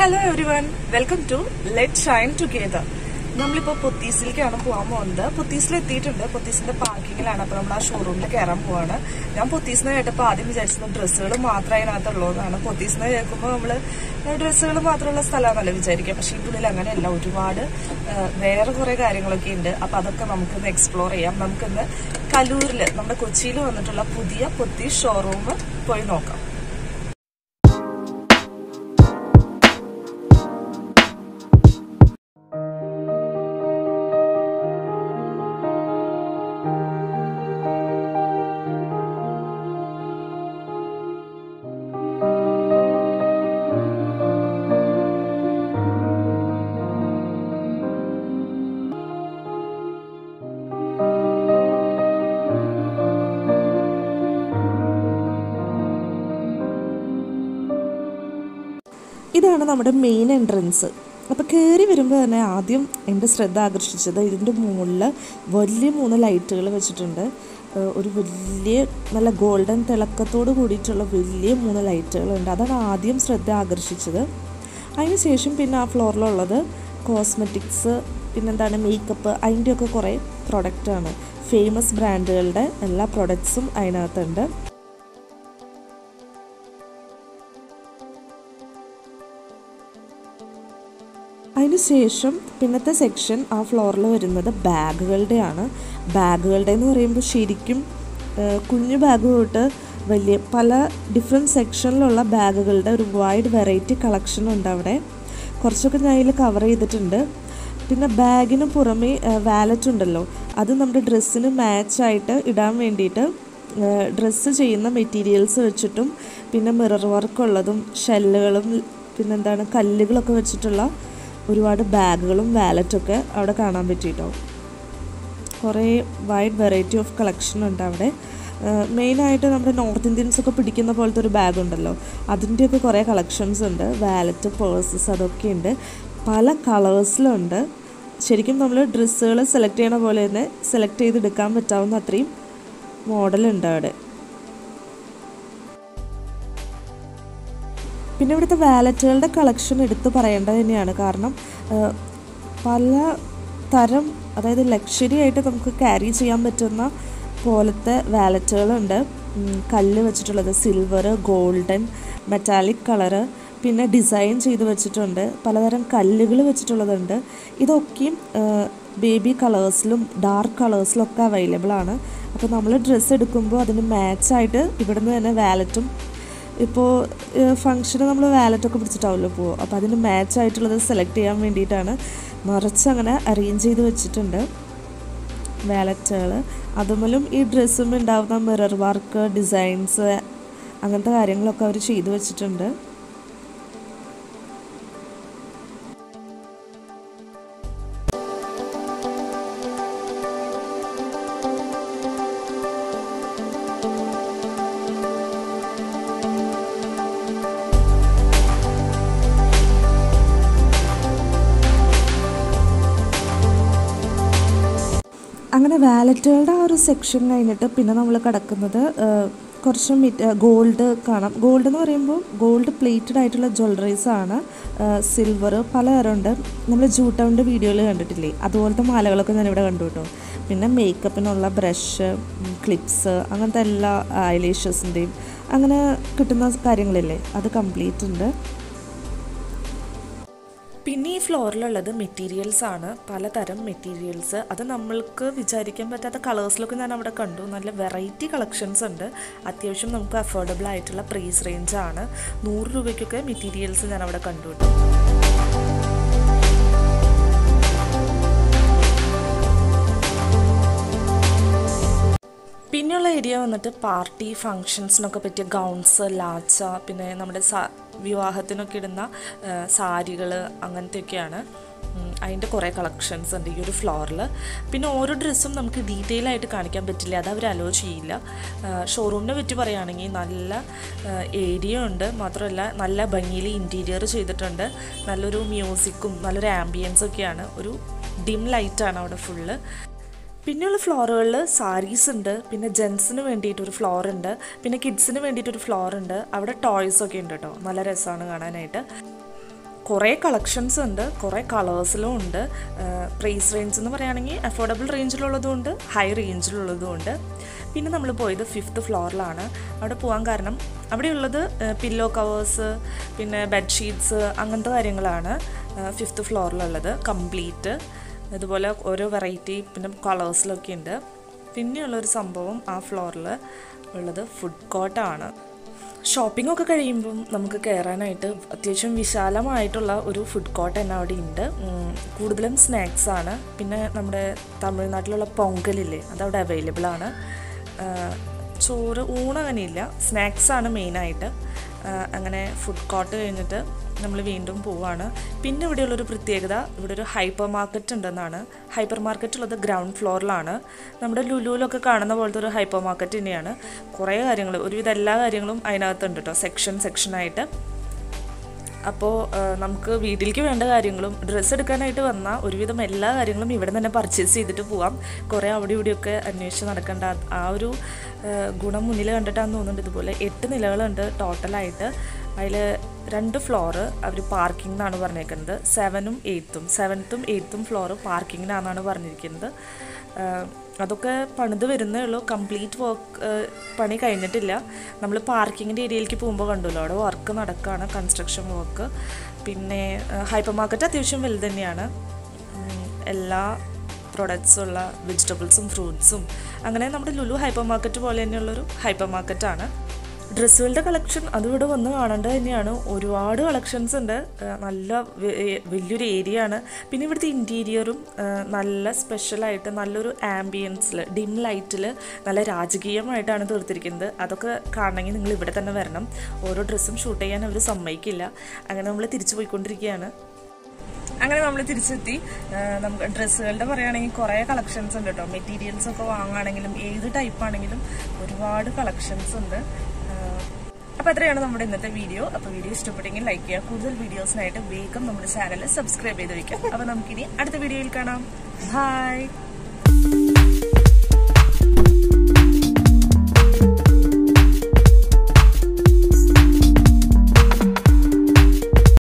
Hello everyone, welcome to Let's Shine Together. നമ്മളിപ്പോൾ പൊത്തീസിലേക്കാണ് പോകാൻ പോകുന്നത്. പൊത്തീസിൽ എത്തിയിട്ടുണ്ട്. പൊത്തീസിന്റെ പാർക്കിങ്ങിലാണ്. അപ്പോൾ നമ്മൾ ആ ഷോറൂമിൽ കയറാൻ പോവാണ്. ഞാൻ പൊത്തീസിനെ കേട്ടപ്പോൾ ആദ്യം വിചാരിച്ചത് ഡ്രസ്സുകൾ മാത്രമേ അതിനകത്തുള്ളതാണ്. പൊത്തീസിനെ കേൾക്കുമ്പോൾ നമ്മള് ഡ്രസ്സുകൾ മാത്രമുള്ള സ്ഥലമാണല്ലോ വിചാരിക്കുക. പക്ഷെ ഇതിനുള്ളിൽ അങ്ങനെയല്ല, ഒരുപാട് വേറെ കുറെ കാര്യങ്ങളൊക്കെ ഉണ്ട്. അപ്പൊ അതൊക്കെ നമുക്കൊന്ന് എക്സ്പ്ലോർ ചെയ്യാം. നമുക്കിന്ന് കലൂരിൽ നമ്മുടെ കൊച്ചിയിൽ വന്നിട്ടുള്ള പുതിയ പൊത്തീസ് ഷോറൂം പോയി നോക്കാം. ഇതാണ് നമ്മുടെ മെയിൻ എൻട്രൻസ്. അപ്പോൾ കയറി വരുമ്പോൾ തന്നെ ആദ്യം എൻ്റെ ശ്രദ്ധ ആകർഷിച്ചത് ഇതിൻ്റെ മുകളിൽ വലിയ 3 ലൈറ്റുകൾ വെച്ചിട്ടുണ്ട്. ഒരു വലിയ നല്ല ഗോൾഡൻ തിളക്കത്തോട് കൂടിയിട്ടുള്ള വലിയ 3 ലൈറ്റുകളുണ്ട്. അതാണ് ആദ്യം ശ്രദ്ധ ആകർഷിച്ചത്. അതിനുശേഷം പിന്നെ ആ ഫ്ലോറിലുള്ളത് കോസ്മെറ്റിക്സ്, പിന്നെന്താണ് മേക്കപ്പ്, അതിൻ്റെയൊക്കെ കുറേ പ്രൊഡക്റ്റാണ്. ഫേമസ് ബ്രാൻഡുകളുടെ എല്ലാ പ്രൊഡക്ട്സും അതിനകത്തുണ്ട്. അതിനുശേഷം പിന്നത്തെ സെക്ഷൻ ആ ഫ്ലോറിൽ വരുന്നത് ബാഗുകളുടെയാണ്. ബാഗുകളുടെ എന്ന് പറയുമ്പോൾ ശരിക്കും കുഞ്ഞു ബാഗ് തൊട്ട് വലിയ പല ഡിഫറെൻറ്റ് സെക്ഷനിലുള്ള ബാഗുകളുടെ ഒരു വൈഡ് വെറൈറ്റി കളക്ഷൻ ഉണ്ട് അവിടെ. കുറച്ചൊക്കെ ഞാൻ അതിൽ കവർ ചെയ്തിട്ടുണ്ട്. പിന്നെ ബാഗിന് പുറമേ വാലറ്റ് ഉണ്ടല്ലോ, അത് നമ്മുടെ ഡ്രസ്സിന് മാച്ചായിട്ട് ഇടാൻ വേണ്ടിയിട്ട് ഡ്രസ്സ് ചെയ്യുന്ന മെറ്റീരിയൽസ് വെച്ചിട്ടും പിന്നെ മിറർ വർക്കുള്ളതും ഷെല്ലുകളും പിന്നെന്താണ് കല്ലുകളൊക്കെ വെച്ചിട്ടുള്ള ഒരുപാട് ബാഗുകളും വാലറ്റൊക്കെ അവിടെ കാണാൻ പറ്റിയിട്ടോ. കുറേ വൈഡ് വെറൈറ്റി ഓഫ് കളക്ഷൻ ഉണ്ട് അവിടെ. മെയിനായിട്ട് നമ്മുടെ നോർത്ത് ഇന്ത്യൻസൊക്കെ പിടിക്കുന്ന പോലത്തെ ഒരു ബാഗ് ഉണ്ടല്ലോ, അതിൻ്റെയൊക്കെ കുറേ കളക്ഷൻസ് ഉണ്ട്. വാലറ്റ്, പേഴ്സസ് അതൊക്കെ ഉണ്ട്. പല കളേഴ്സിലുണ്ട്. ശരിക്കും നമ്മൾ ഡ്രസ്സുകൾ സെലക്ട് ചെയ്യണ പോലെ തന്നെ സെലക്ട് ചെയ്തെടുക്കാൻ പറ്റാവുന്ന അത്രയും മോഡലുണ്ട് അവിടെ. പിന്നെ ഇവിടുത്തെ വാലറ്റുകളുടെ കളക്ഷൻ എടുത്ത് പറയേണ്ടത് തന്നെയാണ്. കാരണം പല തരം, അതായത് ലക്ഷറി ആയിട്ട് നമുക്ക് ക്യാരി ചെയ്യാൻ പറ്റുന്ന പോലത്തെ വാലറ്റുകളുണ്ട്. കല്ല് വെച്ചിട്ടുള്ളത്, സിൽവർ, ഗോൾഡൻ, മെറ്റാലിക് കളറ്, പിന്നെ ഡിസൈൻ ചെയ്ത് വെച്ചിട്ടുണ്ട്. പലതരം കല്ലുകൾ വെച്ചിട്ടുള്ളതുണ്ട്. ഇതൊക്കെയും ബേബി കളേഴ്സിലും ഡാർക്ക് കളേഴ്സിലും ഒക്കെ അവൈലബിൾ ആണ്. അപ്പോൾ നമ്മൾ ഡ്രസ്സ് എടുക്കുമ്പോൾ അതിന് മാച്ചായിട്ട് ഇവിടുന്ന് തന്നെ വാലറ്റും, ഇപ്പോൾ ഫംഗ്ഷന് നമ്മൾ വാലറ്റൊക്കെ പിടിച്ചിട്ടാവുമല്ലോ പോവുക, അപ്പോൾ അതിന് മാച്ചായിട്ടുള്ളത് സെലക്ട് ചെയ്യാൻ വേണ്ടിയിട്ടാണ് നിറച്ചങ്ങനെ അറേഞ്ച് ചെയ്ത് വെച്ചിട്ടുണ്ട് വാലറ്റുകൾ. അതുമൂലം ഈ ഡ്രസ്സും ഉണ്ടാകുന്ന മിറർ വർക്ക്, ഡിസൈൻസ്, അങ്ങനത്തെ കാര്യങ്ങളൊക്കെ അവർ ചെയ്തു വെച്ചിട്ടുണ്ട്. അങ്ങനെ വാലറ്റുകളുടെ ആ ഒരു സെക്ഷൻ കഴിഞ്ഞിട്ട് പിന്നെ നമ്മൾ കിടക്കുന്നത് കുറച്ച് ഗോൾഡ് കാണാം. ഗോൾഡ് എന്ന് പറയുമ്പോൾ ഗോൾഡ് പ്ലേറ്റഡ് ആയിട്ടുള്ള ജ്വല്ലറീസാണ്. സിൽവർ പലതരമുണ്ട്. നമ്മൾ ജൂട്ടൗണിൻ്റെ വീഡിയോയിൽ കണ്ടിട്ടില്ലേ, അതുപോലത്തെ മാലകളൊക്കെ ഞാനിവിടെ കണ്ടു കേട്ടോ. പിന്നെ മേക്കപ്പിനുള്ള ബ്രഷ്, ക്ലിപ്സ്, അങ്ങനത്തെ എല്ലാ ഐലാഷസിൻ്റെയും അങ്ങനെ കിട്ടുന്ന കാര്യങ്ങളില്ലേ, അത് കംപ്ലീറ്റ് ഉണ്ട്. പിന്നെ ഈ ഫ്ലോറിലുള്ളത് മെറ്റീരിയൽസ് ആണ്. പലതരം മെറ്റീരിയൽസ്, അത് നമ്മൾക്ക് വിചാരിക്കാൻ പറ്റാത്ത കളേഴ്സിലൊക്കെ ഞാൻ അവിടെ കണ്ടു. നല്ല വെറൈറ്റി കളക്ഷൻസ് ഉണ്ട്. അത്യാവശ്യം നമുക്ക് അഫോർഡബിൾ ആയിട്ടുള്ള പ്രൈസ് റേഞ്ചാണ്. 100 രൂപയ്ക്കൊക്കെ മെറ്റീരിയൽസ് ഞാൻ അവിടെ കണ്ടു. പിന്നെയുള്ള ഏരിയ വന്നിട്ട് പാർട്ടി ഫങ്ഷൻസിനൊക്കെ പറ്റിയ ഗൗൺസ്, ലാച്ച, പിന്നെ നമ്മുടെ വിവാഹത്തിനൊക്കെ ഇടുന്ന സാരികൾ, അങ്ങനത്തെയൊക്കെയാണ്. അതിൻ്റെ കുറേ കളക്ഷൻസ് ഉണ്ട് ഈ ഒരു ഫ്ലോറിൽ. പിന്നെ ഓരോ ഡ്രസ്സും നമുക്ക് ഡീറ്റെയിൽ ആയിട്ട് കാണിക്കാൻ പറ്റില്ല, അത് അവർ അലോ ചെയ്യില്ല. ഷോറൂമിനെ പറ്റി പറയുകയാണെങ്കിൽ നല്ല ഏരിയ ഉണ്ട്, മാത്രമല്ല നല്ല ഭംഗിയിൽ ഇൻറ്റീരിയർ ചെയ്തിട്ടുണ്ട്. നല്ലൊരു മ്യൂസിക്കും നല്ലൊരു ആംബിയൻസൊക്കെയാണ്. ഒരു ഡിം ലൈറ്റാണ് അവിടെ ഫുള്ള്. പിന്നെയുള്ള ഫ്ലോറുകളിൽ സാരീസ് ഉണ്ട്, പിന്നെ ജെൻസിന് വേണ്ടിയിട്ടൊരു ഫ്ലോർ ഉണ്ട്, പിന്നെ കിഡ്സിന് വേണ്ടിയിട്ടൊരു ഫ്ലോർ ഉണ്ട്. അവിടെ ടോയ്സൊക്കെ ഉണ്ട് കേട്ടോ, നല്ല രസമാണ് കാണാനായിട്ട്. കുറേ കളക്ഷൻസ് ഉണ്ട്, കുറേ കളേഴ്സിലും ഉണ്ട്. പ്രൈസ് റേഞ്ച് എന്ന് പറയുകയാണെങ്കിൽ അഫോർഡബിൾ റേഞ്ചിലുള്ളതുകൊണ്ട് ഹൈ റേഞ്ചിലുള്ളതുകൊണ്ട്. പിന്നെ നമ്മൾ പോയത് 5th ഫ്ലോറിലാണ്. അവിടെ പോകാൻ കാരണം അവിടെയുള്ളത് പില്ലോ കവേഴ്സ്, പിന്നെ ബെഡ്ഷീറ്റ്സ്, അങ്ങനത്തെ കാര്യങ്ങളാണ് 5th ഫ്ലോറിലുള്ളത് കംപ്ലീറ്റ്. അതുപോലെ ഓരോ വെറൈറ്റി പിന്നെ കളേഴ്സിലൊക്കെ ഉണ്ട്. പിന്നെയുള്ളൊരു സംഭവം ആ ഫ്ലോറിൽ ഉള്ളത് ഫുഡ് കോർട്ടാണ്. ഷോപ്പിംഗ് ഒക്കെ കഴിയുമ്പം നമുക്ക് കയറാനായിട്ട് അത്യാവശ്യം വിശാലമായിട്ടുള്ള ഒരു ഫുഡ് കോർട്ട് തന്നെ അവിടെ ഉണ്ട്. കൂടുതലും സ്നാക്സാണ്. പിന്നെ നമ്മുടെ തമിഴ്നാട്ടിലുള്ള പൊങ്കലില്ലേ, അതവിടെ അവൈലബിൾ ആണ്. ചോറ് ഊണങ്ങനെയില്ല, സ്നാക്സാണ് മെയിനായിട്ട്. അങ്ങനെ ഫുഡ് കോർട്ട് കഴിഞ്ഞിട്ട് നമ്മൾ വീണ്ടും പോവാണ്. പിന്നെ ഇവിടെയുള്ളൊരു പ്രത്യേകത, ഇവിടെ ഒരു ഹൈപ്പർ മാർക്കറ്റ് ഉണ്ടെന്നാണ്. ഹൈപ്പർ മാർക്കറ്റ് ഉള്ളത് ഗ്രൗണ്ട് ഫ്ലോറിലാണ്. നമ്മുടെ ലുലുവിലൊക്കെ കാണുന്ന പോലത്തെ ഒരു ഹൈപ്പർ മാർക്കറ്റ് തന്നെയാണ്. കുറേ കാര്യങ്ങൾ, ഒരുവിധം എല്ലാ കാര്യങ്ങളും അതിനകത്തുണ്ട് കേട്ടോ, സെക്ഷനായിട്ട്. അപ്പോൾ നമുക്ക് വീട്ടിലേക്ക് വേണ്ട കാര്യങ്ങളും ഡ്രസ്സ് എടുക്കാനായിട്ട് വന്നാൽ ഒരുവിധം എല്ലാ കാര്യങ്ങളും ഇവിടെ തന്നെ പർച്ചേസ് ചെയ്തിട്ട് പോവാം. കുറേ അവിടെ ഇവിടെയൊക്കെ അന്വേഷിച്ച് നടക്കേണ്ട ആ ഒരു ഗുണം മുന്നിൽ കണ്ടിട്ടാണെന്ന് തോന്നുന്നുണ്ട്. ഇതുപോലെ 8 നിലകളുണ്ട് ടോട്ടലായിട്ട്. അതിൽ 2 ഫ്ലോറ് അവർ പാർക്കിംഗ് എന്നാണ് പറഞ്ഞേക്കുന്നത്. 7th ഉം 8th ഫ്ലോറ് പാർക്കിങ്ങിനാണെന്നാണ് പറഞ്ഞിരിക്കുന്നത്. അതൊക്കെ പണിത് വരുന്നേ ഉള്ളൂ, കംപ്ലീറ്റ് വർക്ക് പണി കഴിഞ്ഞിട്ടില്ല. നമ്മൾ പാർക്കിങ്ങിൻ്റെ ഏരിയയിലേക്ക് പോകുമ്പോൾ കണ്ടുമല്ലോ, അവിടെ വർക്ക് നടക്കുകയാണ്, കൺസ്ട്രക്ഷൻ വർക്ക്. പിന്നെ ഹൈപ്പർ മാർക്കറ്റ് അത്യാവശ്യം വലുത് തന്നെയാണ്. എല്ലാ പ്രൊഡക്ട്സുള്ള വെജിറ്റബിൾസും ഫ്രൂട്ട്സും, അങ്ങനെ നമ്മുടെ ലുലു ഹൈപ്പർ മാർക്കറ്റ് പോലെ തന്നെയുള്ളൊരു ഹൈപ്പർ മാർക്കറ്റാണ്. ഡ്രസ്സുകളുടെ കളക്ഷൻ അതിവിടെ വന്ന് കാണേണ്ടത് തന്നെയാണ്. ഒരുപാട് കളക്ഷൻസ് ഉണ്ട്, നല്ല വലിയൊരു ഏരിയ ആണ്. പിന്നെ ഇവിടുത്തെ ഇൻറ്റീരിയറും നല്ല സ്പെഷ്യലായിട്ട് നല്ലൊരു ആംബിയൻസിൽ ഡിം ലൈറ്റിൽ നല്ല രാജകീയമായിട്ടാണ് തീർത്തിരിക്കുന്നത്. അതൊക്കെ കാണണമെങ്കിൽ നിങ്ങൾ ഇവിടെ തന്നെ വരണം. ഓരോ ഡ്രസ്സും ഷൂട്ട് ചെയ്യാൻ അവർ സമ്മതിക്കില്ല. അങ്ങനെ നമ്മൾ തിരിച്ചു പോയിക്കൊണ്ടിരിക്കുകയാണ്. അങ്ങനെ നമ്മൾ തിരിച്ചെത്തി. നമുക്ക് ഡ്രസ്സുകളുടെ പറയുകയാണെങ്കിൽ കുറേ കളക്ഷൻസ് ഉണ്ട് കേട്ടോ. മെറ്റീരിയൽസ് ഒക്കെ വാങ്ങുകയാണെങ്കിലും ഏത് ടൈപ്പാണെങ്കിലും ഒരുപാട് കളക്ഷൻസ് ഉണ്ട്. അപ്പോൾ അത്രയാണ് നമ്മുടെ ഇന്നത്തെ വീഡിയോ. അപ്പോൾ വീഡിയോ ഇഷ്ടപ്പെട്ടെങ്കിൽ ലൈക്ക് ചെയ്യുക. കൂടുതൽ വീഡിയോസിനായിട്ട് വേഗം നമ്മുടെ ചാനൽ സബ്സ്ക്രൈബ് ചെയ്ത് വയ്ക്കാം. അപ്പോൾ നമുക്കിനി അടുത്ത വീഡിയോയിൽ കാണാം. ബൈ.